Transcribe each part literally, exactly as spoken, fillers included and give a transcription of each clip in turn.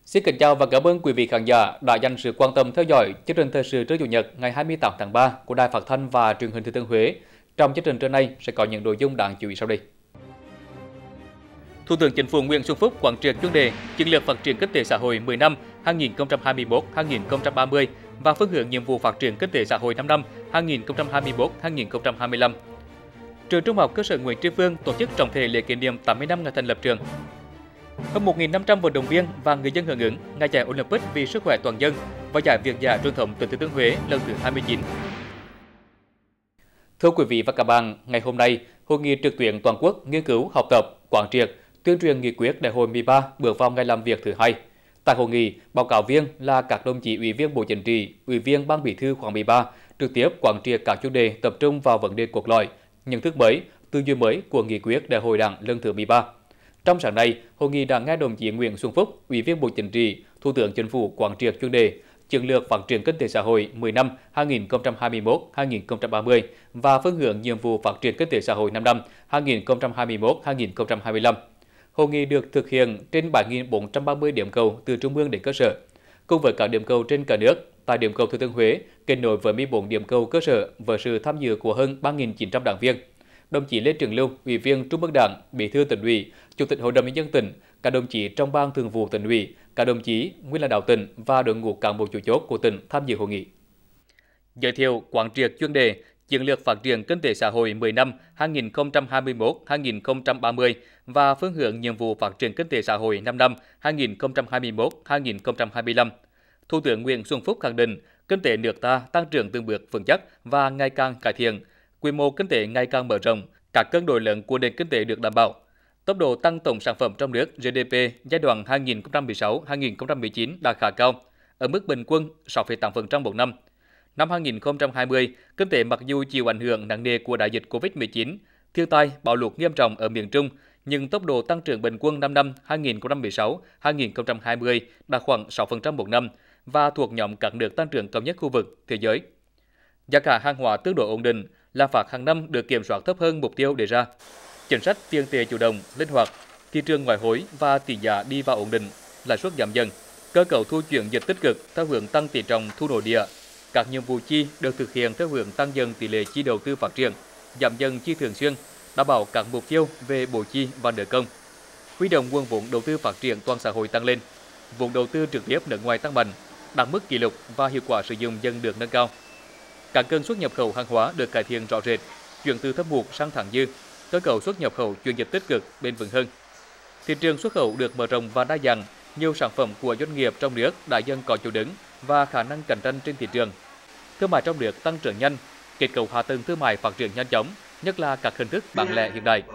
Xin kính chào và cảm ơn quý vị khán giả đã dành sự quan tâm theo dõi chương trình thời sự trưa chủ nhật ngày hai mươi tám tháng ba của Đài Phát thanh và Truyền hình Thừa Thiên Huế. Trong chương trình trưa nay sẽ có những nội dung đáng chú ý sau đây. Thủ tướng Chính phủ Nguyễn Xuân Phúc quán triệt chuyên đề chiến lược phát triển kinh tế xã hội mười năm hai nghìn không trăm hai mươi mốt đến hai nghìn không trăm ba mươi và phương hướng nhiệm vụ phát triển kinh tế xã hội năm năm hai nghìn không trăm hai mươi mốt đến hai nghìn không trăm hai mươi lăm. Trường Trung học cơ sở Nguyễn Tri Phương tổ chức trọng thể lễ kỷ niệm tám mươi năm ngày thành lập trường. Hơn một nghìn năm trăm vận động viên và người dân hưởng ứng ngày giải Olympic vì sức khỏe toàn dân và giải Việt dã truyền thống tỉnh Thừa Thiên Huế lần thứ hai mươi chín. Thưa quý vị và các bạn, ngày hôm nay, hội nghị trực tuyến toàn quốc nghiên cứu, học tập, quán triệt, tuyên truyền nghị quyết Đại hội mười ba bước vào ngày làm việc thứ hai. Tại hội nghị, báo cáo viên là các đồng chí Ủy viên Bộ Chính trị, Ủy viên Ban Bí thư khóa mười ba trực tiếp quán triệt các chủ đề tập trung vào vấn đề cốt lõi, nhận thức mới, tư duy mới của nghị quyết Đại hội Đảng lần thứ mười ba. Trong sáng nay, hội nghị đã nghe đồng chí Nguyễn Xuân Phúc, Ủy viên Bộ Chính trị, Thủ tướng Chính phủ quán triệt chuyên đề chiến lược phát triển kinh tế xã hội mười năm hai nghìn không trăm hai mươi mốt đến hai nghìn không trăm ba mươi và phương hướng nhiệm vụ phát triển kinh tế xã hội năm năm hai nghìn không trăm hai mươi mốt đến hai nghìn không trăm hai mươi lăm. Hội nghị được thực hiện trên bảy nghìn bốn trăm ba mươi điểm cầu từ trung ương đến cơ sở. Cùng với các điểm cầu trên cả nước, tại điểm cầu Thừa Thiên Huế kết nối với mười bốn điểm cầu cơ sở với sự tham dự của hơn ba nghìn chín trăm đảng viên. Đồng chí Lê Trường Lưu, Ủy viên Trung ương Đảng, Bí thư Tỉnh ủy, Chủ tịch Hội đồng nhân dân tỉnh, các đồng chí trong Ban Thường vụ Tỉnh ủy, các đồng chí nguyên lãnh đạo tỉnh và đội ngũ cán bộ chủ chốt của tỉnh tham dự hội nghị. Giới thiệu quán triệt chuyên đề chiến lược phát triển kinh tế xã hội mười năm hai nghìn không trăm hai mươi mốt đến hai nghìn không trăm ba mươi và phương hướng nhiệm vụ phát triển kinh tế xã hội năm năm hai nghìn không trăm hai mươi mốt đến hai nghìn không trăm hai mươi lăm. Thủ tướng Nguyễn Xuân Phúc khẳng định kinh tế nước ta tăng trưởng từng bước vững chắc và ngày càng cải thiện, quy mô kinh tế ngày càng mở rộng, các cân đối lớn của nền kinh tế được đảm bảo. Tốc độ tăng tổng sản phẩm trong nước G D P giai đoạn hai nghìn không trăm mười sáu đến hai nghìn không trăm mười chín đạt khá cao, ở mức bình quân sáu phẩy tám phần trăm một năm. Năm hai nghìn không trăm hai mươi, kinh tế mặc dù chịu ảnh hưởng nặng nề của đại dịch Covid mười chín, thiên tai, bão lụt nghiêm trọng ở miền Trung, nhưng tốc độ tăng trưởng bình quân năm năm hai nghìn không trăm mười sáu đến hai nghìn không trăm hai mươi đạt khoảng sáu phần trăm một năm và thuộc nhóm các nước tăng trưởng cao nhất khu vực, thế giới. Giá cả hàng hóa tương đối ổn định, lạm phát hàng năm được kiểm soát thấp hơn mục tiêu đề ra. Chính sách tiền tệ chủ động, linh hoạt, thị trường ngoại hối và tỷ giá đi vào ổn định, lãi suất giảm dần, cơ cấu thu chuyển dịch tích cực theo hướng tăng tỷ trọng thu nội địa. Các nhiệm vụ chi được thực hiện theo hướng tăng dần tỷ lệ chi đầu tư phát triển, giảm dần chi thường xuyên, đảm bảo các mục tiêu về bộ chi và nợ công. Huy động nguồn vốn đầu tư phát triển toàn xã hội tăng lên, vốn đầu tư trực tiếp nước ngoài tăng mạnh, đạt mức kỷ lục và hiệu quả sử dụng dần được nâng cao. Các kênh xuất nhập khẩu hàng hóa được cải thiện rõ rệt, chuyển từ thâm hụt sang thặng dư, cơ cấu xuất nhập khẩu chuyển dịch tích cực, bền vững hơn. Thị trường xuất khẩu được mở rộng và đa dạng, nhiều sản phẩm của doanh nghiệp trong nước đã dần có chỗ đứng và khả năng cạnh tranh trên thị trường. Thương mại trong nước tăng trưởng nhanh, kết cấu hạ tầng thương mại phát triển nhanh chóng, nhất là các hình thức bán lẻ hiện đại.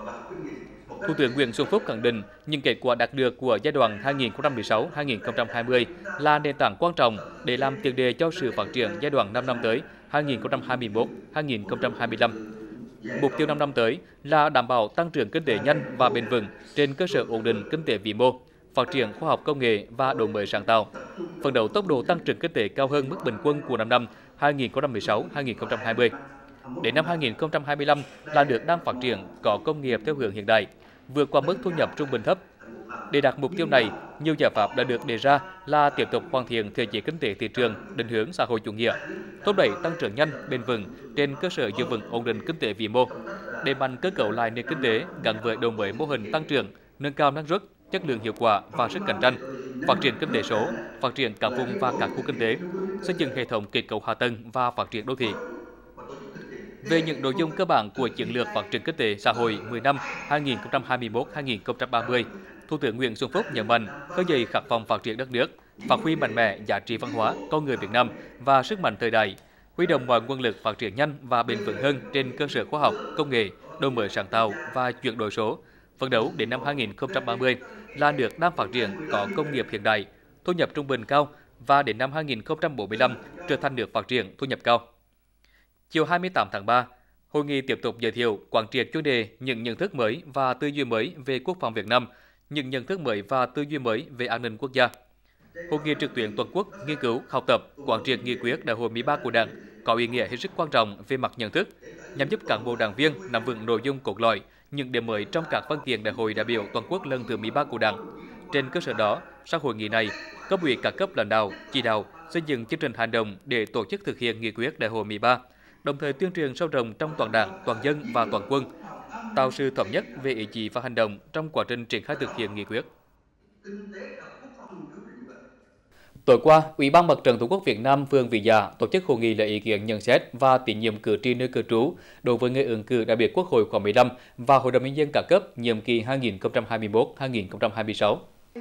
Thủ tướng Nguyễn Xuân Phúc khẳng định những kết quả đạt được của giai đoạn hai nghìn không trăm mười sáu đến hai nghìn không trăm hai mươi là nền tảng quan trọng để làm tiền đề cho sự phát triển giai đoạn năm năm tới hai nghìn không trăm hai mươi mốt đến hai nghìn không trăm hai mươi lăm. Mục tiêu năm năm tới là đảm bảo tăng trưởng kinh tế nhanh và bền vững trên cơ sở ổn định kinh tế vĩ mô, phát triển khoa học công nghệ và đổi mới sáng tạo. Phấn đấu tốc độ tăng trưởng kinh tế cao hơn mức bình quân của năm năm hai nghìn không trăm mười sáu đến hai nghìn không trăm hai mươi. Đến năm hai nghìn không trăm hai mươi lăm là nước đang phát triển có công nghiệp theo hướng hiện đại, vượt qua mức thu nhập trung bình thấp. Để đạt mục tiêu này, nhiều giải pháp đã được đề ra là tiếp tục hoàn thiện thể chế kinh tế thị trường, định hướng xã hội chủ nghĩa, thúc đẩy tăng trưởng nhanh, bền vững trên cơ sở giữ vững ổn định kinh tế vĩ mô, đẩy mạnh cơ cấu lại nền kinh tế gắn với đổi mới mô hình tăng trưởng, nâng cao năng suất, chất lượng hiệu quả và sức cạnh tranh, phát triển kinh tế số, phát triển các vùng và các khu kinh tế, xây dựng hệ thống kết cấu hạ tầng và phát triển đô thị. Về những nội dung cơ bản của chiến lược phát triển kinh tế xã hội mười năm hai nghìn không trăm hai mươi mốt đến hai nghìn không trăm ba mươi, Thủ tướng Nguyễn Xuân Phúc nhấn mạnh khơi dậy khát vọng phát triển đất nước, phát huy mạnh mẽ giá trị văn hóa, con người Việt Nam và sức mạnh thời đại, huy động mọi nguồn lực phát triển nhanh và bền vững hơn trên cơ sở khoa học, công nghệ, đổi mới sáng tạo và chuyển đổi số. Phấn đấu đến năm hai nghìn không trăm ba mươi là nước đang phát triển có công nghiệp hiện đại, thu nhập trung bình cao và đến năm hai nghìn không trăm bốn mươi lăm trở thành nước phát triển thu nhập cao. Chiều hai mươi tám tháng ba, hội nghị tiếp tục giới thiệu quán triệt chuyên đề những nhận thức mới và tư duy mới về quốc phòng Việt Nam, những nhận thức mới và tư duy mới về an ninh quốc gia. Hội nghị trực tuyến toàn quốc nghiên cứu, học tập, quán triệt nghị quyết Đại hội mười ba của Đảng có ý nghĩa hết sức quan trọng về mặt nhận thức, nhằm giúp cán bộ đảng viên nắm vững nội dung cốt lõi, những điểm mới trong các văn kiện Đại hội đại biểu toàn quốc lần thứ mười ba của Đảng. Trên cơ sở đó, sau hội nghị này, cấp ủy các cấp lãnh đạo chỉ đạo xây dựng chương trình hành động để tổ chức thực hiện nghị quyết Đại hội mười ba, đồng thời tuyên truyền sâu rộng trong toàn Đảng, toàn dân và toàn quân, tạo sự thống nhất về ý chí và hành động trong quá trình triển khai thực hiện nghị quyết. Tối qua, Ủy ban Mặt trận Tổ quốc Việt Nam phường Vĩ Dạ tổ chức hội nghị lấy ý kiến nhận xét và tín nhiệm cử tri nơi cư trú đối với người ứng cử đại biểu Quốc hội khóa mười lăm và Hội đồng nhân dân các cấp nhiệm kỳ hai nghìn không trăm hai mươi mốt đến hai nghìn không trăm hai mươi sáu.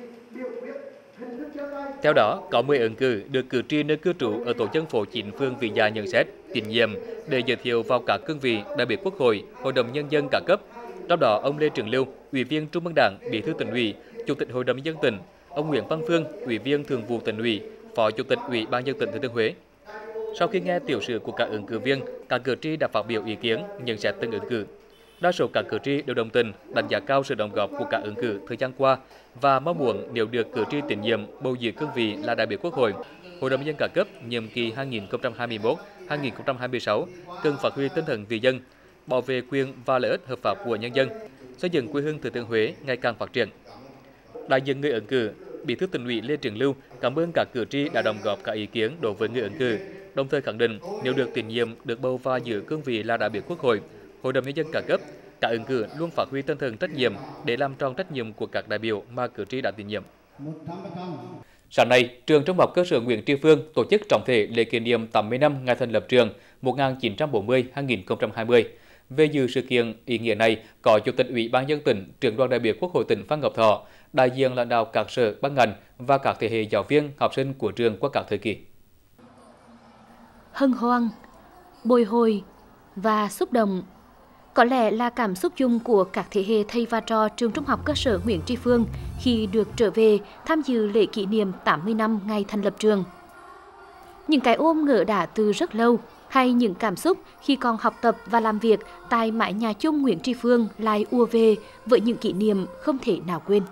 Theo đó, có mười ứng cử được cử tri nơi cư trú ở tổ dân phố chín phường Vĩ Dạ nhận xét, tín nhiệm để giới thiệu vào các cương vị đại biểu Quốc hội, Hội đồng nhân dân các cấp. Trong đó, ông Lê Trường Lưu, Ủy viên Trung ương Đảng, Bí thư Tỉnh ủy, Chủ tịch Hội đồng nhân dân tỉnh, ông Nguyễn Văn Phương, Ủy viên Thường vụ Tỉnh ủy, Phó Chủ tịch Ủy ban nhân dân tỉnh Thừa Thiên Huế. Sau khi nghe tiểu sử của các ứng cử viên, các cử tri đã phát biểu ý kiến, nhận xét từng ứng cử. Đa số các cử tri đều đồng tình, đánh giá cao sự đóng góp của các ứng cử thời gian qua và mong muốn nếu được cử tri tín nhiệm bầu giữ cương vị là đại biểu Quốc hội, Hội đồng nhân dân các cấp nhiệm kỳ hai nghìn không trăm hai mươi mốt đến hai nghìn không trăm hai mươi sáu cần phát huy tinh thần vì dân, bảo vệ quyền và lợi ích hợp pháp của nhân dân, xây dựng quê hương Thừa Thiên Huế ngày càng phát triển. Đại diện người ứng cử, Bí thư Tỉnh ủy Lê Trường Lưu cảm ơn các cử tri đã đóng góp các ý kiến đối với người ứng cử, đồng thời khẳng định nếu được tín nhiệm được bầu và giữ cương vị là đại biểu Quốc hội, Hội đồng nhân dân các cấp, các ứng cử luôn phát huy tinh thần trách nhiệm để làm tròn trách nhiệm của các đại biểu mà cử tri đã tín nhiệm. Sáng nay, trường Trung học cơ sở Nguyễn Tri Phương tổ chức trọng thể lễ kỷ niệm tám mươi năm ngày thành lập trường một nghìn chín trăm bốn mươi đến hai nghìn không trăm hai mươi. Về dự sự kiện ý nghĩa này có Chủ tịch Ủy ban nhân dân tỉnh, Trưởng đoàn đại biểu Quốc hội tỉnh Phan Ngọc Thọ, đại diện lãnh đạo các sở ban ngành và các thế hệ giáo viên, học sinh của trường qua các thời kỳ. Hân hoan, bồi hồi và xúc động có lẽ là cảm xúc chung của các thế hệ thầy và trò trường Trung học cơ sở Nguyễn Tri Phương khi được trở về tham dự lễ kỷ niệm tám mươi năm ngày thành lập trường. Những cái ôm ngỡ đã từ rất lâu hay những cảm xúc khi còn học tập và làm việc tại mái nhà chung Nguyễn Tri Phương lại ùa về với những kỷ niệm không thể nào quên.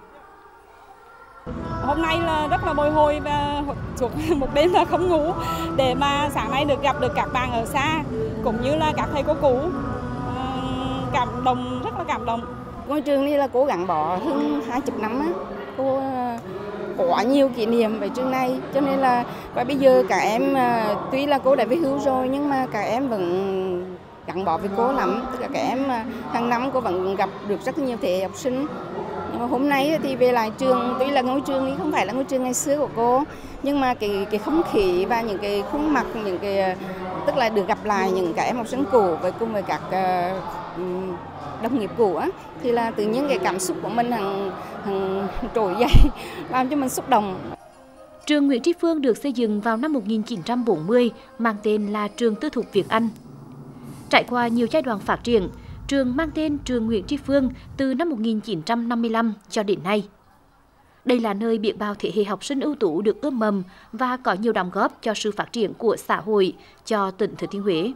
Hôm nay là rất là bồi hồi và suốt một đêm là không ngủ để mà sáng nay được gặp được các bạn ở xa cũng như là các thầy cô cũ. Cảm động, rất là cảm động. Ngôi trường này là cố gắng bỏ hơn hai mươi năm á, cô có nhiều kỷ niệm với trường này, cho nên là và bây giờ các em tuy là cô đã về hưu rồi nhưng mà các em vẫn gắn bó với cô lắm. Tất cả các em hàng năm cô vẫn gặp được rất nhiều thế hệ học sinh. Nhưng mà hôm nay thì về lại trường, tuy là ngôi trường này không phải là ngôi trường ngày xưa của cô, nhưng mà cái cái không khí và những cái khuôn mặt, những cái tức là được gặp lại những các em học sinh cũ với cùng với các uh, đồng nghiệp cũ á, thì là tự nhiên cái cảm xúc của mình hằng hằng trỗi dậy, làm cho mình xúc động. Trường Nguyễn Tri Phương được xây dựng vào năm một nghìn chín trăm bốn mươi, mang tên là Trường Tư thục Việt Anh. Trải qua nhiều giai đoạn phát triển, trường mang tên Trường Nguyễn Tri Phương từ năm một nghìn chín trăm năm mươi lăm cho đến nay. Đây là nơi biết bao thế hệ học sinh ưu tú được ươm mầm và có nhiều đóng góp cho sự phát triển của xã hội, cho tỉnh Thừa Thiên Huế.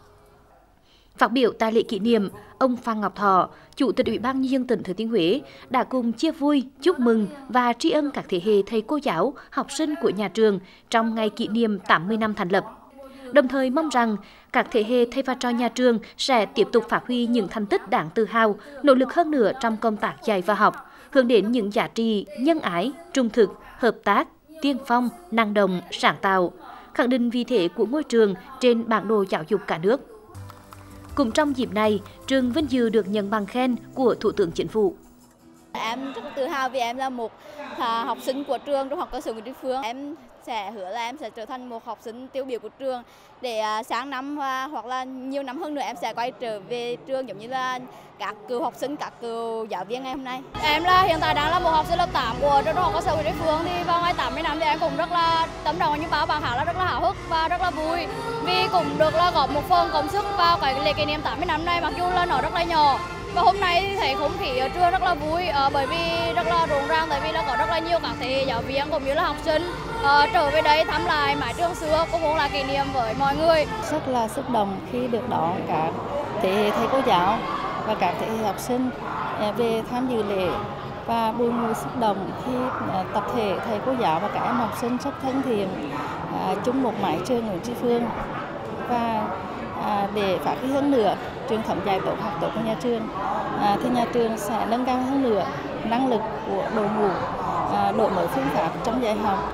Phát biểu tại lễ kỷ niệm, ông Phan Ngọc Thọ, Chủ tịch Ủy ban nhân dân tỉnh Thừa Thiên Huế đã cùng chia vui, chúc mừng và tri ân các thế hệ thầy cô giáo, học sinh của nhà trường trong ngày kỷ niệm tám mươi năm thành lập. Đồng thời mong rằng các thế hệ thầy và trò nhà trường sẽ tiếp tục phát huy những thành tích đáng tự hào, nỗ lực hơn nữa trong công tác dạy và học, hướng đến những giá trị nhân ái, trung thực, hợp tác, tiên phong, năng động, sáng tạo, khẳng định vị thế của ngôi trường trên bản đồ giáo dục cả nước. Cũng trong dịp này, trường vinh dự được nhận bằng khen của Thủ tướng Chính phủ. Em rất tự hào vì em là một học sinh của trường Trung học cơ sở Nguyễn Tri Phương. Em sẽ hứa là em sẽ trở thành một học sinh tiêu biểu của trường để sáng năm hoặc là nhiều năm hơn nữa em sẽ quay trở về trường giống như là các cựu học sinh, các cựu giáo viên ngày hôm nay. Em là hiện tại đang là một học sinh lớp tám của trường Trung học cơ sở Nguyễn Tri Phương, thì vào ngày tám mươi năm thì em cũng rất là tấm lòng như bao bạn khác là rất là háo hức và rất là vui vì cũng được là góp một phần công sức vào cái lễ kỷ niệm tám mươi năm này, mặc dù là nó rất là nhỏ. Và hôm nay thì thấy không khí ở trường rất là vui uh, bởi vì rất là rộn ràng, tại vì là có rất là nhiều các thầy giáo viên cũng như là học sinh uh, trở về đây thăm lại mái trường xưa, cũng muốn là kỷ niệm với mọi người. Rất là xúc động khi được đón cả thế hệ thầy cô giáo và các thế hệ học sinh về tham dự lễ, và bùi ngùi xúc động khi uh, tập thể thầy cô giáo và các em học sinh rất thân thiện uh, chung một mái trường Nguyễn Tri Phương. Và À, để phát huy hơn nữa truyền thống dạy tốt học tốt của nhà trường, à, thì nhà trường sẽ nâng cao hơn nữa năng lực của đội ngũ, à, đổi mới phương pháp trong dạy học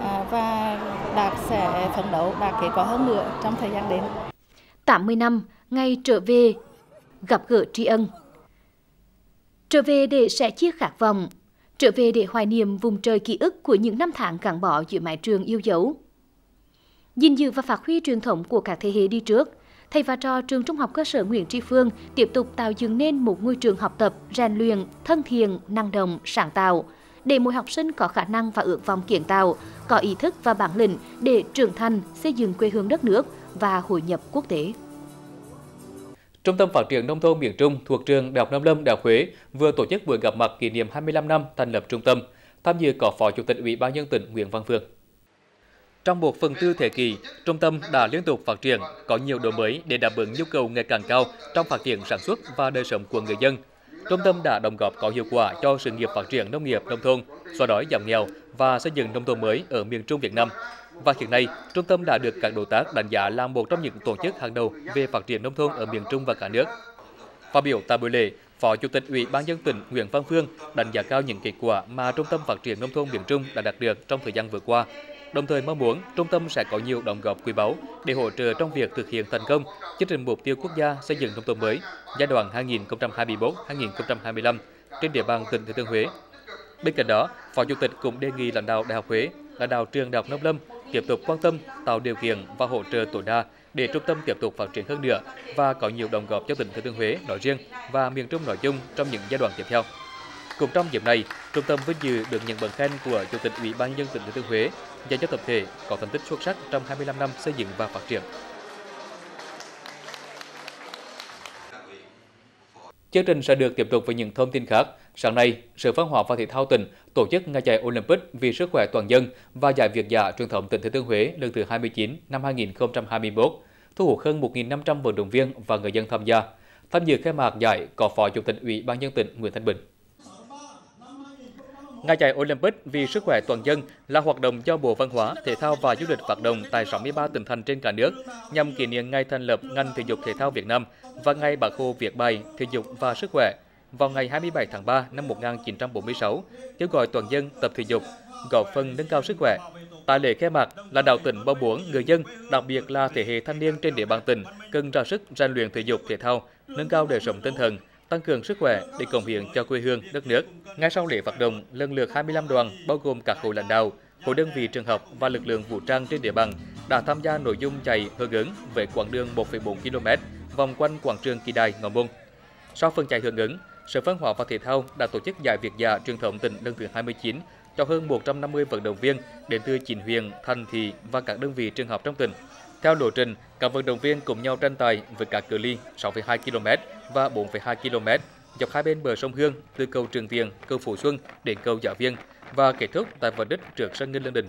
và Đạt sẽ phấn đấu đạt kết quả hơn nữa trong thời gian đến. tám mươi năm ngày trở về, gặp gỡ tri ân. Trở về để sẻ chia khát vọng, trở về để hoài niệm vùng trời ký ức của những năm tháng gắn bó giữa mái trường yêu dấu. Gìn giữ và phát huy truyền thống của các thế hệ đi trước, thầy và trò trường Trung học cơ sở Nguyễn Tri Phương tiếp tục tạo dựng nên một ngôi trường học tập, rèn luyện, thân thiện, năng động, sáng tạo, để mỗi học sinh có khả năng và ước vọng kiến tạo, có ý thức và bản lĩnh để trưởng thành, xây dựng quê hương đất nước và hội nhập quốc tế. Trung tâm Phát triển Nông thôn miền Trung thuộc trường Đại học Nông lâm Đại học Huế vừa tổ chức buổi gặp mặt kỷ niệm hai mươi lăm năm thành lập trung tâm. Tham dự có Phó Chủ tịch Ủy ban nhân dân tỉnh Nguyễn Văn Phương. Trong một phần tư thế kỷ, trung tâm đã liên tục phát triển, có nhiều đổi mới để đáp ứng nhu cầu ngày càng cao trong phát triển sản xuất và đời sống của người dân. Trung tâm đã đóng góp có hiệu quả cho sự nghiệp phát triển nông nghiệp nông thôn, xóa đói giảm nghèo và xây dựng nông thôn mới ở miền Trung Việt Nam. Và hiện nay, trung tâm đã được các đối tác đánh giá là một trong những tổ chức hàng đầu về phát triển nông thôn ở miền Trung và cả nước. Phát biểu tại buổi lễ, Phó Chủ tịch Ủy ban nhân dân tỉnh Nguyễn Văn Phương đánh giá cao những kết quả mà Trung tâm Phát triển Nông thôn miền Trung đã đạt được trong thời gian vừa qua, đồng thời mong muốn trung tâm sẽ có nhiều đóng góp quý báu để hỗ trợ trong việc thực hiện thành công chương trình mục tiêu quốc gia xây dựng nông thôn mới giai đoạn hai nghìn không trăm hai mươi mốt đến hai nghìn không trăm hai mươi lăm trên địa bàn tỉnh Thừa Thiên Huế. Bên cạnh đó, Phó Chủ tịch cũng đề nghị lãnh đạo Đại học Huế, lãnh đạo trường Đại học Nông lâm tiếp tục quan tâm, tạo điều kiện và hỗ trợ tối đa để trung tâm tiếp tục phát triển hơn nữa và có nhiều đóng góp cho tỉnh Thừa Thiên Huế nói riêng và miền Trung nói chung trong những giai đoạn tiếp theo. Cũng trong dịp này, trung tâm vinh dự được nhận bằng khen của Chủ tịch Ủy ban nhân dân tỉnh Thừa Thiên Huế dành cho tập thể có thành tích xuất sắc trong hai mươi lăm năm xây dựng và phát triển. Chương trình sẽ được tiếp tục với những thông tin khác. Sáng nay, Sở Văn hóa và Thể thao tỉnh tổ chức ngày chạy Olympic vì sức khỏe toàn dân và giải Việt dã truyền thống tỉnh Thừa Thiên Huế lần thứ hai mươi chín năm hai nghìn không trăm hai mươi mốt, thu hút hơn một nghìn năm trăm vận động viên và người dân tham gia. Tham dự khai mạc giải có Phó Chủ tịch Ủy ban nhân dân tỉnh Nguyễn Thanh Bình. Ngày chạy Olympic vì sức khỏe toàn dân là hoạt động do Bộ Văn hóa, Thể thao và Du lịch phát động tại sáu mươi ba tỉnh thành trên cả nước nhằm kỷ niệm ngày thành lập ngành thể dục thể thao Việt Nam và ngày Bác Hồ viết bài thể dục và sức khỏe vào ngày hai mươi bảy tháng ba năm một nghìn chín trăm bốn mươi sáu, kêu gọi toàn dân tập thể dục, góp phần nâng cao sức khỏe. Tại lễ khai mạc, lãnh đạo tỉnh mong muốn người dân, đặc biệt là thế hệ thanh niên trên địa bàn tỉnh, cần ra sức rèn luyện thể dục thể thao, nâng cao đời sống tinh thần, tăng cường sức khỏe để cống hiến cho quê hương, đất nước. Ngay sau lễ phát động, lần lượt hai mươi lăm đoàn bao gồm các khối lãnh đạo, khối đơn vị trường học và lực lượng vũ trang trên địa bàn đã tham gia nội dung chạy hưởng ứng với quãng đường một phẩy bốn ki lô mét vòng quanh quảng trường Kỳ Đài, Ngọ Môn. Sau phần chạy hưởng ứng, Sở Văn hóa và Thể thao đã tổ chức giải Việt dã truyền thống tỉnh lần thứ hai mươi chín cho hơn một trăm năm mươi vận động viên đến từ chín huyện, thành thị và các đơn vị trường học trong tỉnh. Theo lộ trình, các vận động viên cùng nhau tranh tài với các cự ly sáu phẩy hai ki lô mét và bốn phẩy hai ki lô mét dọc hai bên bờ sông Hương từ cầu Trường Tiền, cầu Phú Xuân đến cầu Giáo Viên và kết thúc tại vạch đích trước sân Nghinh Lương Định.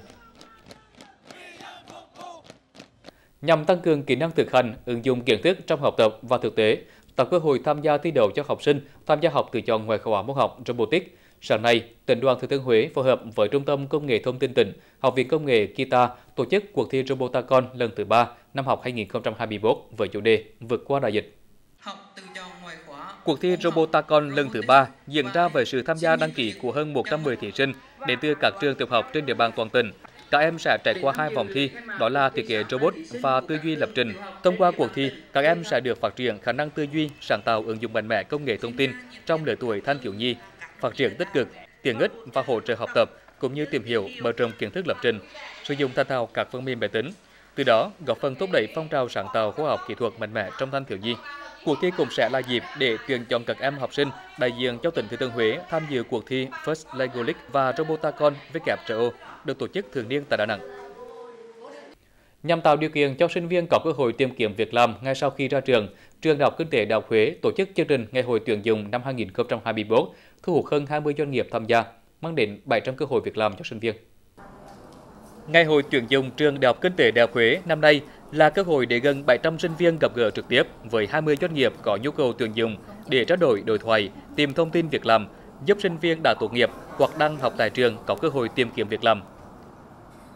Nhằm tăng cường kỹ năng thực hành, ứng dụng kiến thức trong học tập và thực tế, tạo cơ hội tham gia thi đấu cho học sinh tham gia học tự chọn ngoại khóa hóa môn học Robotics. Sáng nay, Tỉnh đoàn Thừa Thiên Huế phối hợp với Trung tâm Công nghệ Thông tin tỉnh, Học viện Công nghệ Kita tổ chức cuộc thi Robotacon lần thứ ba năm học hai nghìn không trăm hai mươi mốt với chủ đề vượt qua đại dịch. Cuộc thi Robotacon lần thứ ba diễn ra với sự tham gia đăng ký của hơn một trăm mười thí sinh đến từ các trường tiểu học trên địa bàn toàn tỉnh. Các em sẽ trải qua hai vòng thi, đó là thiết kế robot và tư duy lập trình. Thông qua cuộc thi, các em sẽ được phát triển khả năng tư duy, sáng tạo, ứng dụng mạnh mẽ công nghệ thông tin trong lứa tuổi thanh thiếu nhi, phát triển tích cực, tiện ích và hỗ trợ học tập, cũng như tìm hiểu, mở rộng kiến thức lập trình, sử dụng thành thạo các phần mềm máy tính. Từ đó, góp phần thúc đẩy phong trào sáng tạo khoa học kỹ thuật mạnh mẽ trong thanh thiếu nhi. Cuộc thi cũng sẽ là dịp để tuyển chọn các em học sinh đại diện cho tỉnh Thừa Thiên Huế tham dự cuộc thi First Lego League và Robotacon W R O được tổ chức thường niên tại Đà Nẵng. Nhằm tạo điều kiện cho sinh viên có cơ hội tìm kiếm việc làm ngay sau khi ra trường, Trường Đại học Kinh tế Đại học Huế tổ chức chương trình Ngày hội tuyển dụng năm hai nghìn không trăm hai mươi mốt, thu hút hơn hai mươi doanh nghiệp tham gia, mang đến bảy trăm cơ hội việc làm cho sinh viên. Ngày hội tuyển dụng Trường Đại học Kinh tế Đại học Huế năm nay là cơ hội để gần bảy trăm sinh viên gặp gỡ trực tiếp với hai mươi doanh nghiệp có nhu cầu tuyển dụng để trao đổi đối thoại, tìm thông tin việc làm, giúp sinh viên đã tốt nghiệp hoặc đang học tại trường có cơ hội tìm kiếm việc làm.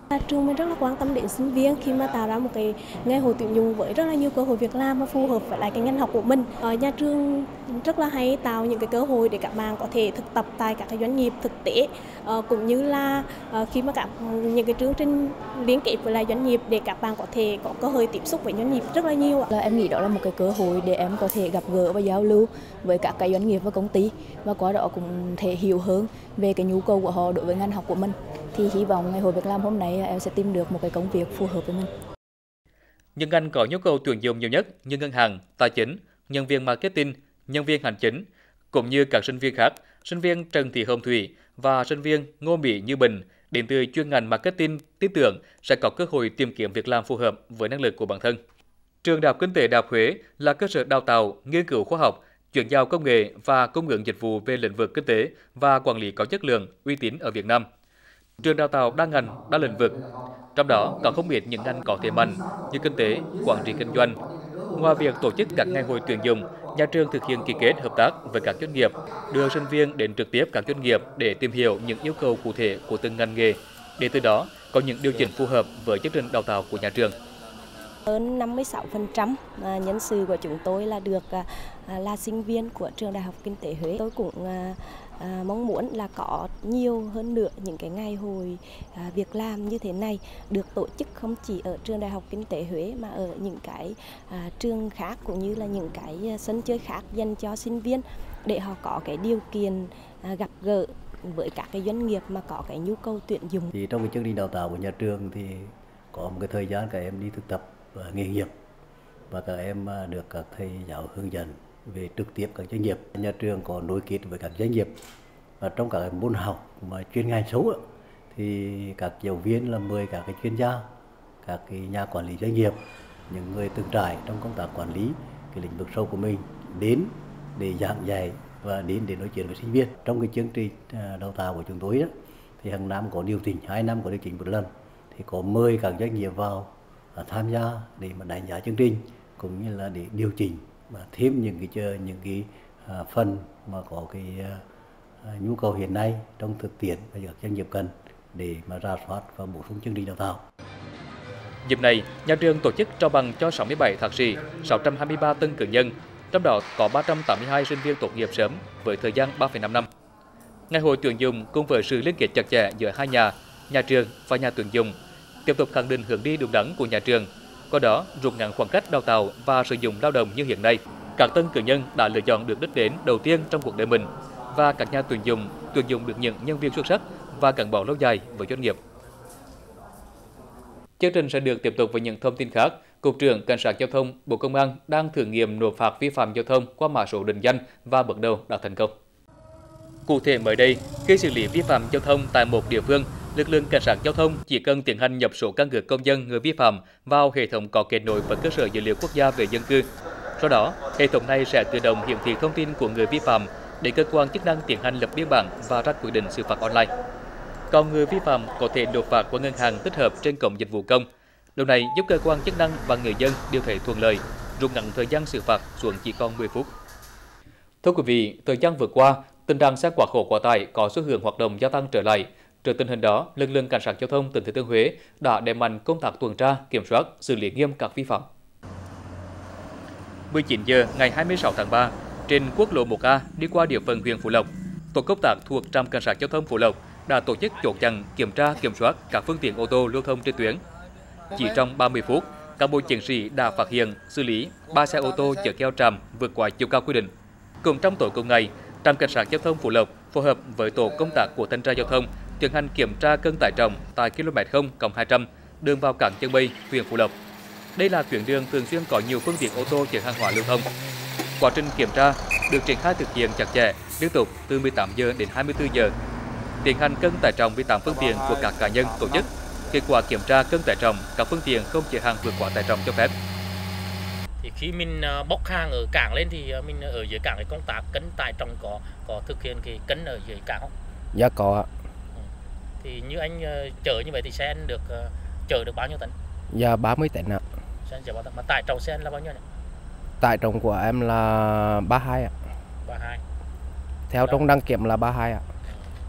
Trường mình rất là quan tâm đến sinh viên khi mà tạo ra một cái ngày hội tuyển dụng với rất là nhiều cơ hội việc làm và phù hợp với lại cái ngành học của mình. Ở nhà trường rất là hay tạo những cái cơ hội để các bạn có thể thực tập tại các cái doanh nghiệp thực tế, cũng như là khi mà các những cái chương trình liên kết với lại doanh nghiệp để các bạn có thể có cơ hội tiếp xúc với doanh nghiệp rất là nhiều. Là em nghĩ đó là một cái cơ hội để em có thể gặp gỡ và giao lưu với các cái doanh nghiệp và công ty, và qua đó cũng thể hiểu hơn về cái nhu cầu của họ đối với ngành học của mình. Thì hy vọng ngày hội việc làm hôm nay em sẽ tìm được một cái công việc phù hợp với mình. Những ngành có nhu cầu tuyển dụng nhiều nhất như ngân hàng, tài chính, nhân viên marketing, nhân viên hành chính, cũng như các sinh viên khác, sinh viên Trần Thị Hồng Thủy và sinh viên Ngô Mỹ Như Bình đến từ chuyên ngành marketing tin tưởng sẽ có cơ hội tìm kiếm việc làm phù hợp với năng lực của bản thân. Trường Đại học Kinh tế Đại học Huế là cơ sở đào tạo, nghiên cứu khoa học, chuyển giao công nghệ và cung ứng dịch vụ về lĩnh vực kinh tế và quản lý có chất lượng, uy tín ở Việt Nam. Trường đào tạo đa ngành, đa lĩnh vực, trong đó có không ít những ngành có thế mạnh như kinh tế, quản trị kinh doanh. Ngoài việc tổ chức các ngày hội tuyển dụng, nhà trường thực hiện ký kết hợp tác với các doanh nghiệp, đưa sinh viên đến trực tiếp các doanh nghiệp để tìm hiểu những yêu cầu cụ thể của từng ngành nghề, để từ đó có những điều chỉnh phù hợp với chương trình đào tạo của nhà trường. Hơn năm mươi sáu phần trăm nhân sự của chúng tôi là được là sinh viên của Trường Đại học Kinh tế Huế. Tôi cũng À, mong muốn là có nhiều hơn nữa những cái ngày hội à, việc làm như thế này được tổ chức không chỉ ở Trường Đại học Kinh tế Huế mà ở những cái à, trường khác, cũng như là những cái sân chơi khác dành cho sinh viên để họ có cái điều kiện à, gặp gỡ với các cái doanh nghiệp mà có cái nhu cầu tuyển dụng. Thì trong cái chương trình đào tạo của nhà trường thì có một cái thời gian các em đi thực tập và nghề nghiệp, và các em được các thầy giáo hướng dẫn về trực tiếp các doanh nghiệp. Nhà trường có nối kết với các doanh nghiệp, và trong các môn học mà chuyên ngành số thì các giáo viên là mời các cái chuyên gia, các cái nhà quản lý doanh nghiệp, những người từng trải trong công tác quản lý cái lĩnh vực sâu của mình đến để giảng dạy và đến để nói chuyện với sinh viên. Trong cái chương trình đào tạo của chúng tôi đó, thì hàng năm có điều chỉnh, hai năm có điều chỉnh một lần, thì có mời các doanh nghiệp vào tham gia để mà đánh giá chương trình, cũng như là để điều chỉnh và thêm những cái chờ những cái à, phần mà có cái à, nhu cầu hiện nay trong thực tiễn và các doanh nghiệp cần để mà rà soát và bổ sung chương trình đào tạo. Dịp này, nhà trường tổ chức trao bằng cho sáu mươi bảy thạc sĩ, sáu trăm hai mươi ba tân cử nhân, trong đó có ba trăm tám mươi hai sinh viên tốt nghiệp sớm với thời gian ba phẩy năm năm. Ngày hội tuyển dụng cùng với sự liên kết chặt chẽ giữa hai nhà, nhà trường và nhà tuyển dụng, tiếp tục khẳng định hướng đi đúng đắn của nhà trường. Qua đó, rút ngắn khoảng cách đào tạo và sử dụng lao động như hiện nay. Các tân cử nhân đã lựa chọn được đích đến đầu tiên trong cuộc đời mình, và các nhà tuyển dụng tuyển dụng được những nhân viên xuất sắc và gắn bó lâu dài với doanh nghiệp. Chương trình sẽ được tiếp tục với những thông tin khác. Cục trưởng Cảnh sát Giao thông Bộ Công an đang thử nghiệm nộp phạt vi phạm giao thông qua mã số định danh và bước đầu đã thành công. Cụ thể mới đây, khi xử lý vi phạm giao thông tại một địa phương, lực lượng cảnh sát giao thông chỉ cần tiến hành nhập số căn cước công dân người vi phạm vào hệ thống có kết nối với cơ sở dữ liệu quốc gia về dân cư. Sau đó, hệ thống này sẽ tự động hiển thị thông tin của người vi phạm để cơ quan chức năng tiến hành lập biên bản và ra quyết định xử phạt online. Còn người vi phạm có thể nộp phạt qua ngân hàng tích hợp trên cổng dịch vụ công. Điều này giúp cơ quan chức năng và người dân đều thấy thuận lợi, rút ngắn thời gian xử phạt xuống chỉ còn mười phút. Thưa quý vị, thời gian vừa qua, tình trạng xe quá khổ quá tải có xu hướng hoạt động gia tăng trở lại. Trước tình hình đó, lực lượng cảnh sát giao thông tỉnh Thừa Thiên Huế đã đẩy mạnh công tác tuần tra, kiểm soát, xử lý nghiêm các vi phạm. mười chín giờ ngày hai mươi sáu tháng ba, trên quốc lộ một A đi qua địa phận huyện Phú Lộc, tổ công tác thuộc trạm cảnh sát giao thông Phú Lộc đã tổ chức chốt chặn, kiểm tra, kiểm soát các phương tiện ô tô lưu thông trên tuyến. Chỉ trong ba mươi phút, cán bộ chiến sĩ đã phát hiện, xử lý ba xe ô tô chở theo tràm vượt quá chiều cao quy định. Cùng trong tối cùng ngày, trạm cảnh sát giao thông Phú Lộc phối hợp với tổ công tác của thanh tra giao thông tiến hành kiểm tra cân tải trọng tại ki lô mét không cộng hai trăm đường vào cảng Chân Mây, huyện Phú Lộc. Đây là tuyến đường thường xuyên có nhiều phương tiện ô tô chở hàng hóa lưu thông. Quá trình kiểm tra được triển khai thực hiện chặt chẽ, liên tục từ mười tám giờ đến hai mươi tư giờ. Tiến hành cân tải trọng vi phạm phương tiện của các cá nhân, tổ chức. Kết quả kiểm tra cân tải trọng các phương tiện không chở hàng vượt quá tải trọng cho phép. Thì khi mình bốc hàng ở cảng lên thì mình ở dưới cảng cái công tác cân tải trọng có có thực hiện cái cân ở dưới cảng không? Dạ có ạ. Thì như anh chở như vậy thì xe anh được chở được bao nhiêu tấn? Dạ ba mươi tấn ạ. Xe anh chở bao tấn? Mà tải trọng xe anh là bao nhiêu nhỉ? Tải trọng của em là ba mươi hai ạ. ba mươi hai. Theo trong đăng kiểm là ba mươi hai ạ.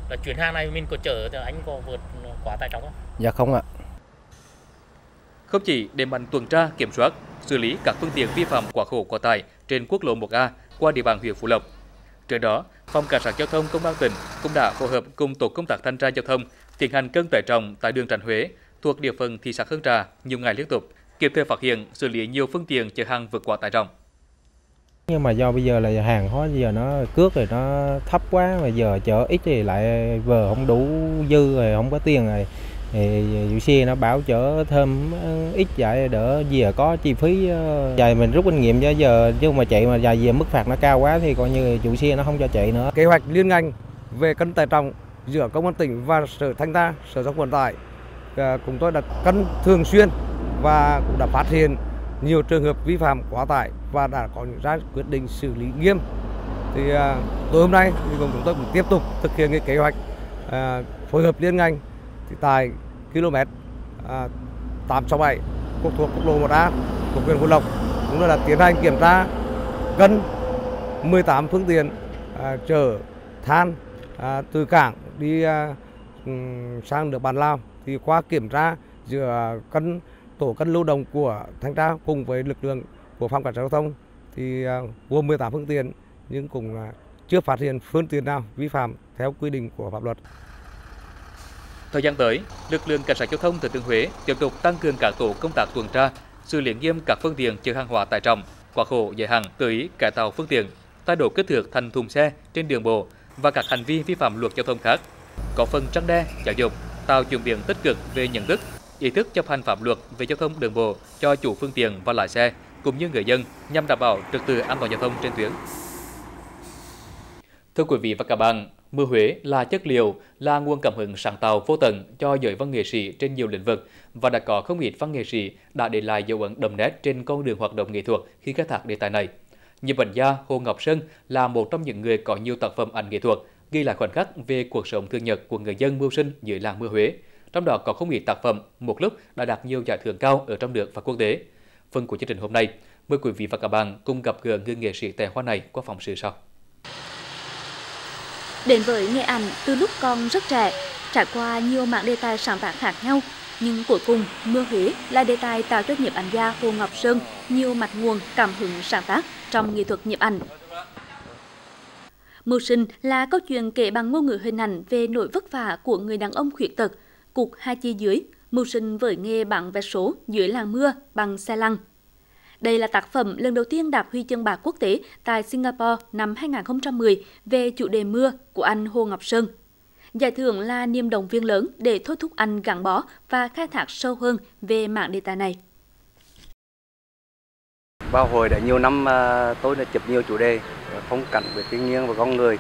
là chuyến hàng này mình có chở thì anh có vượt quá tải trọng không? Dạ không ạ. Không chỉ đẩy mạnh tuần tra kiểm soát, xử lý các phương tiện vi phạm quá khổ quá tải trên quốc lộ một A qua địa bàn huyện Phú Lộc. Trước đó, Phòng Cảnh sát Giao thông Công an tỉnh cũng đã phối hợp cùng tổ công tác thanh tra giao thông tiến hành cân tải trọng tại đường Tránh Huế thuộc địa phận thị xã Hương Trà nhiều ngày liên tục, kịp thời phát hiện xử lý nhiều phương tiện chở hàng vượt quá tải trọng. Nhưng mà do bây giờ là hàng hóa giờ nó cước rồi nó thấp quá, mà giờ chở ít thì lại vờ không đủ dư rồi không có tiền rồi. Thì chủ xe nó bảo chở thêm ít vậy đỡ về có chi phí dài mình rút kinh nghiệm cho giờ, chứ mà chạy mà dài về mức phạt nó cao quá thì coi như chủ xe nó không cho chạy nữa. Kế hoạch liên ngành về cân tải trọng giữa công an tỉnh và sở thanh tra, sở giao thông vận tải chúng tôi đã cân thường xuyên và cũng đã phát hiện nhiều trường hợp vi phạm quá tải và đã có những ra quyết định xử lý nghiêm. Thì tối hôm nay thì chúng tôi cũng tiếp tục thực hiện cái kế hoạch à, phối hợp liên ngành thì tại km à, tám sáu bảy thuộc thuộc quốc lộ một A của huyện Phú Lộc chúng tôi đã tiến hành kiểm tra cân mười tám phương tiện à, chở than à, từ cảng đi à, sang nước bạn Lào. Thì qua kiểm tra giữa cân tổ cân lưu động của thanh tra cùng với lực lượng của Phòng Cảnh sát Giao thông thì gồm mười tám phương tiện nhưng cũng chưa phát hiện phương tiện nào vi phạm theo quy định của pháp luật. Thời gian tới, lực lượng Cảnh sát Giao thông thừa Thiên Huế tiếp tục tăng cường các tổ công tác tuần tra, xử lý nghiêm các phương tiện chở hàng hóa tải trọng, quá khổ giới hạn, tự ý cải tạo phương tiện, thay đổi kích thước thành thùng xe trên đường bộ và các hành vi vi phạm luật giao thông khác, có phần răn đe, giáo dục, tạo chuyển biến tích cực về nhận thức, ý thức chấp hành pháp luật về giao thông đường bộ cho chủ phương tiện và lái xe cũng như người dân nhằm đảm bảo trật tự an toàn giao thông trên tuyến. Thưa quý vị và các bạn, mưa Huế là chất liệu, là nguồn cảm hứng sáng tạo vô tận cho giới văn nghệ sĩ trên nhiều lĩnh vực và đã có không ít văn nghệ sĩ đã để lại dấu ấn đậm nét trên con đường hoạt động nghệ thuật khi khai thác đề tài này. Nhiếp ảnh gia Hồ Ngọc Sơn là một trong những người có nhiều tác phẩm ảnh nghệ thuật ghi lại khoảnh khắc về cuộc sống thường nhật của người dân mưu sinh dưới làng mưa Huế. Trong đó có không ít tác phẩm một lúc đã đạt nhiều giải thưởng cao ở trong nước và quốc tế. Phần của chương trình hôm nay, mời quý vị và các bạn cùng gặp gỡ người nghệ sĩ tài hoa này qua phóng sự sau. Đến với nghề ảnh từ lúc còn rất trẻ, trải qua nhiều mảng đề tài sáng tác khác nhau, nhưng cuối cùng mưa Huế là đề tài tạo cho nhiếp ảnh gia Hồ Ngọc Sơn nhiều mạch nguồn cảm hứng sáng tác trong nghệ thuật nhiếp ảnh. Mưu sinh là câu chuyện kể bằng ngôn ngữ hình ảnh về nỗi vất vả của người đàn ông khuyết tật, cục hai chi dưới, mưu sinh với nghề bán vé số dưới làng mưa bằng xe lăn. Đây là tác phẩm lần đầu tiên đạt huy chương bạc quốc tế tại Singapore năm hai nghìn không trăm mười về chủ đề mưa của anh Hồ Ngọc Sơn. Giải thưởng là niềm động viên lớn để thôi thúc anh gắn bó và khai thác sâu hơn về mảng đề tài này. Vào hồi đã nhiều năm tôi đã chụp nhiều chủ đề phong cảnh về thiên nhiên và con người.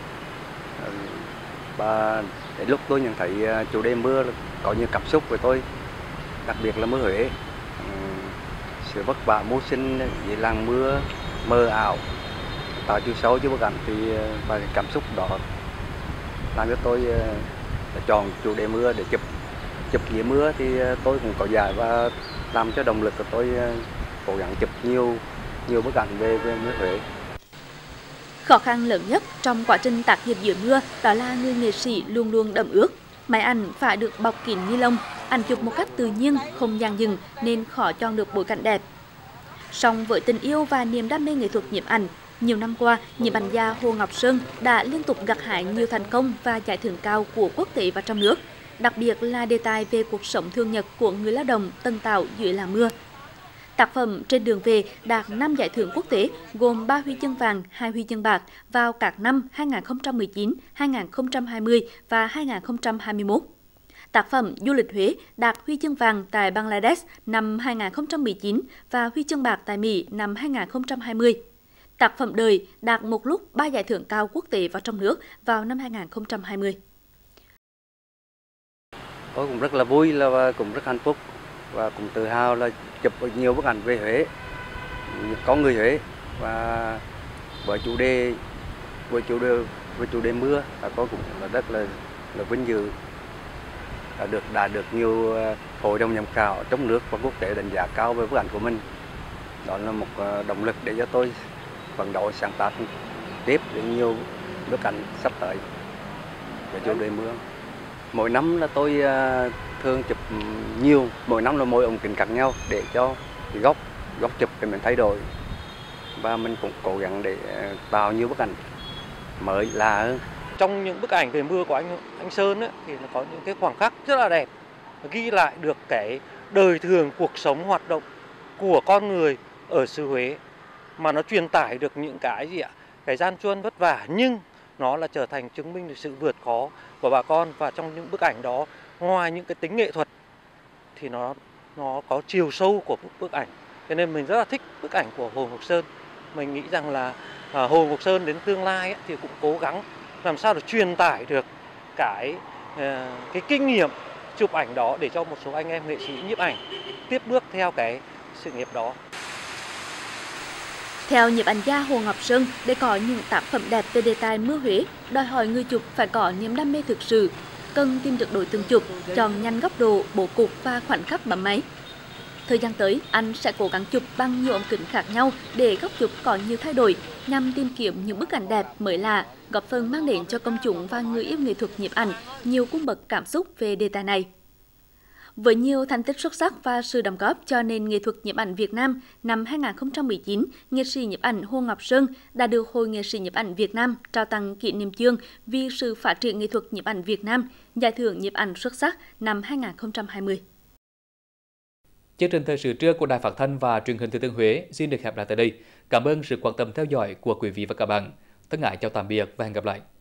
Và đến lúc tôi nhận thấy chủ đề mưa có nhiều cảm xúc với tôi, đặc biệt là mưa Huế. Sự vất vả mưu sinh dưới làng mưa mờ ảo tạo chiều sâu cho bức ảnh thì và cảm xúc đó làm cho tôi đã chọn chủ đề mưa để chụp chụp dưới mưa. Thì tôi cũng có giải và làm cho động lực của tôi cố gắng chụp nhiều nhiều bức ảnh về, về mưa Huế. Khó khăn lớn nhất trong quá trình tác nghiệp dưới mưa đó là người nghệ sĩ luôn luôn đẫm ướt. Máy ảnh phải được bọc kín ni lông, ảnh chụp một cách tự nhiên, không dang dừng nên khó chọn được bối cảnh đẹp. Song với tình yêu và niềm đam mê nghệ thuật nhiếp ảnh, nhiều năm qua, nhiếp ảnh gia Hồ Ngọc Sơn đã liên tục gặt hái nhiều thành công và giải thưởng cao của quốc tế và trong nước, đặc biệt là đề tài về cuộc sống thường nhật của người lao động tân tạo dưới làng mưa. Tác phẩm Trên đường về đạt năm giải thưởng quốc tế gồm ba huy chương vàng, hai huy chương bạc vào các năm hai nghìn không trăm mười chín, hai nghìn không trăm hai mươi và hai nghìn không trăm hai mươi mốt. Tác phẩm Du lịch Huế đạt huy chương vàng tại Bangladesh năm hai nghìn không trăm mười chín và huy chương bạc tại Mỹ năm hai nghìn không trăm hai mươi. Tác phẩm Đời đạt một lúc ba giải thưởng cao quốc tế và trong nước vào năm hai nghìn không trăm hai mươi. Tôi cũng rất là vui và cũng rất hạnh phúc và cũng tự hào là chụp nhiều bức ảnh về Huế, có người Huế và với chủ đề với chủ đề với chủ đề mưa là tôi cũng là rất là là vinh dự đã được đã được nhiều hội đồng giám khảo trong nước và quốc tế đánh giá cao về bức ảnh của mình. Đó là một động lực để cho tôi phấn đấu sáng tác tiếp đến nhiều bức ảnh sắp tới. về chủ đề mưa. Mỗi năm là tôi thường chụp nhiều, mỗi năm là mỗi ống kính khác nhau để cho cái góc góc chụp để mình thay đổi, và mình cũng cố gắng để tạo nhiều bức ảnh mới lạ hơn. Trong những bức ảnh về mưa của anh anh Sơn ấy, thì nó có những cái khoảnh khắc rất là đẹp, ghi lại được cái đời thường cuộc sống hoạt động của con người ở xứ Huế, mà nó truyền tải được những cái gì ạ, cái gian truân vất vả, nhưng nó là trở thành chứng minh được sự vượt khó của bà con. Và trong những bức ảnh đó, ngoài những cái tính nghệ thuật thì nó nó có chiều sâu của bức ảnh, cho nên mình rất là thích bức ảnh của Hồ Ngọc Sơn. Mình nghĩ rằng là à, Hồ Ngọc Sơn đến tương lai ấy, thì cũng cố gắng làm sao để truyền tải được cái cái kinh nghiệm chụp ảnh đó để cho một số anh em nghệ sĩ nhiếp ảnh tiếp bước theo cái sự nghiệp đó. Theo nhiếp ảnh gia Hồ Ngọc Sơn, để có những tác phẩm đẹp về đề tài mưa Huế, đòi hỏi người chụp phải có niềm đam mê thực sự, cần tìm được đối tượng chụp, chọn nhanh góc độ, bố cục và khoảnh khắc bấm máy. Thời gian tới, anh sẽ cố gắng chụp bằng nhiều ống kính khác nhau để góc chụp có nhiều thay đổi, nhằm tìm kiếm những bức ảnh đẹp mới lạ, góp phần mang đến cho công chúng và người yêu nghệ thuật nhiếp ảnh nhiều cung bậc cảm xúc về đề tài này. Với nhiều thành tích xuất sắc và sự đóng góp cho nền nghệ thuật nhiếp ảnh Việt Nam, năm hai nghìn không trăm mười chín, nghệ sĩ nhiếp ảnh Hồ Ngọc Sơn đã được Hội Nghệ sĩ nhiếp ảnh Việt Nam trao tặng kỷ niệm chương vì sự phát triển nghệ thuật nhiếp ảnh Việt Nam, giải thưởng nhiếp ảnh xuất sắc năm hai nghìn không trăm hai mươi. Chương trình thời sự trưa của Đài Phát thanh và Truyền hình Thừa Thiên Huế xin được khép lại tại đây. Cảm ơn sự quan tâm theo dõi của quý vị và các bạn. Thân ái chào tạm biệt và hẹn gặp lại.